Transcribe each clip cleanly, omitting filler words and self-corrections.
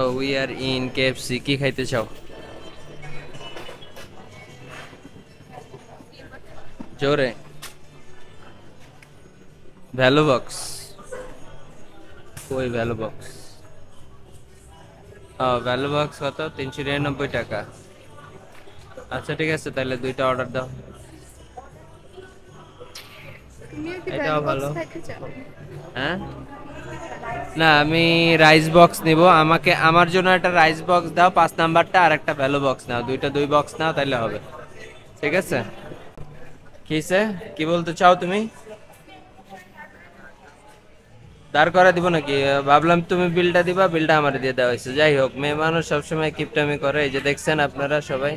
We are in KFC. কি খাইতে চাও? জোরে। Value box. ওই ভ্যালু বক্স। ভ্যালু বক্স কত? 399 টাকা। আচ্ছা ঠিক আছে, তাহলে দুইটা অর্ডার দাও। এটাও ভালো। হ্যাঁ, না আমি রাইস বক্স নিব। আমাকে আমার জন্য একটা রাইস বক্স দাও 5 নাম্বারটা, আর একটা ভ্যালু বক্স নাও। দুই বক্স নাও, তাইলে হবে। ঠিক আছে। কিসে কি বলতে চাও তুমি? দাঁড় করা দিব নাকি? ভাবলাম তুমি বিলটা দিবা, বিলটা আমার দিয়ে দেওয়া হয়েছে। যাই হোক, মেয়ে মানুষ সবসময় কিপটামি করে। এই যে দেখছেন আপনারা সবাই।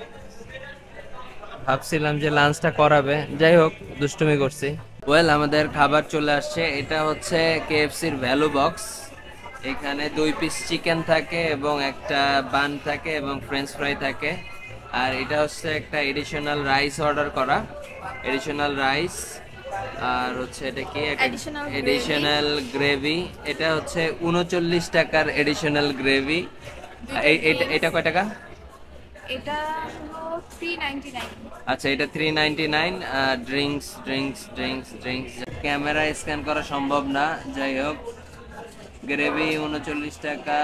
ভাবছিলাম যে লাঞ্চটা করাবে, যাই হোক দুষ্টুমি করছি। ওয়েল, আমাদের খাবার চলে আসছে। এটা হচ্ছে কেএফসির ভ্যালু বক্স। এখানে 2 পিস চিকেন থাকে এবং একটা বান থাকে এবং ফ্রেঞ্চ ফ্রাই থাকে। আর এটা হচ্ছে একটা এডিশনাল রাইস অর্ডার করা, এডিশনাল রাইস। আর হচ্ছে এটা কি, এডিশনাল গ্রেভি। এটা হচ্ছে 39 টাকার এডিশনাল গ্রেভি। এটা কয় টাকা? এটা হলো 399। আচ্ছা, এটা 399। Drinks drinks drinks drinks camera scan করা সম্ভব না। যাই হোক, গ্রেভি 39 টাকা।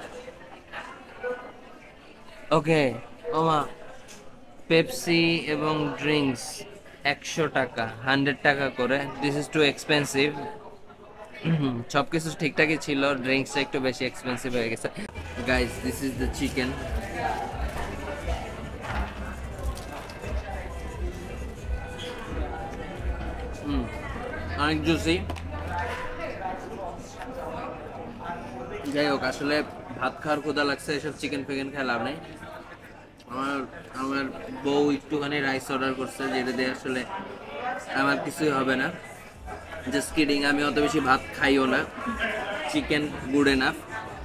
ওকে। ওমা, পেপসি এবং ড্রিঙ্কস 100 টাকা, 100 টাকা করে। This is too expensive. সবকিছু ঠিকঠাকই ছিল, ড্রিঙ্কসটা একটু বেশি এক্সপেন্সিভ হয়ে গেছে। Guys, this is the chicken. অনেক জুসি। যাই হোক, আসলে ভাত খাওয়ার ক্ষুধা লাগছে, এসব চিকেন ফিকেন খেয়ে লাভ নেই। আমার আমার বউ একটুখানি রাইস অর্ডার করছে, যেটা দিয়ে আসলে আমার কিছুই হবে না। জাস্ট কিডিং, আমি অত বেশি ভাত খাইও না। Chicken good enough.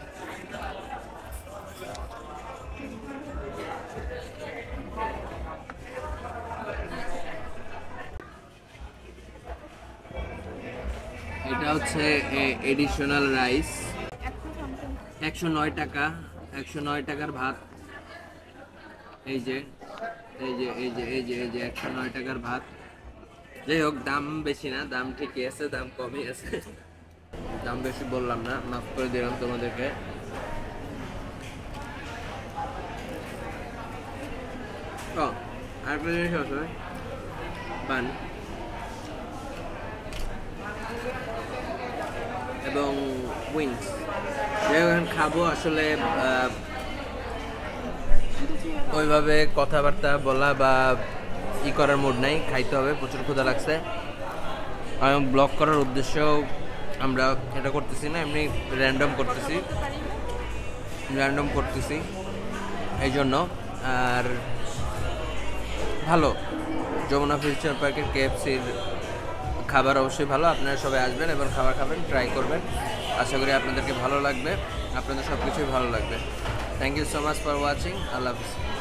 এটা হচ্ছে এডিশনাল রাইস, 109 টাকা। 109 টাকার ভাত। এই যে এই যে এই যে এই যে এই যে 109 টাকার ভাত। যাই হোক, দাম বেশি না, দাম ঠিকই আছে, দাম কমই আছে। দাম বেশি বললাম না, মাফ করে দিলাম তোমাদেরকে। আরেকটা জিনিস আছে, বান এবং উইংস। যাই হোক, এখন খাবো। আসলে ওইভাবে কথাবার্তা বলা বা ই করার মুড নাই, খাইতে হবে। প্রচুর ক্ষুধা লাগছে। আমি ব্লগ করার উদ্দেশ্যেও আমরা এটা করতেছি না, এমনি র্যান্ডম করতেছি এই জন্য। আর ভালো, যমুনা ফিউচার পার্কের কেএফসির খাবার অবশ্যই ভালো। আপনারা সবাই আসবেন এবং খাবার খাবেন, ট্রাই করবেন। আশা করি আপনাদেরকে ভালো লাগবে, আপনাদের সব কিছুই ভালো লাগবে। Thank you so much for watching. আল্লাহ হাফিজ।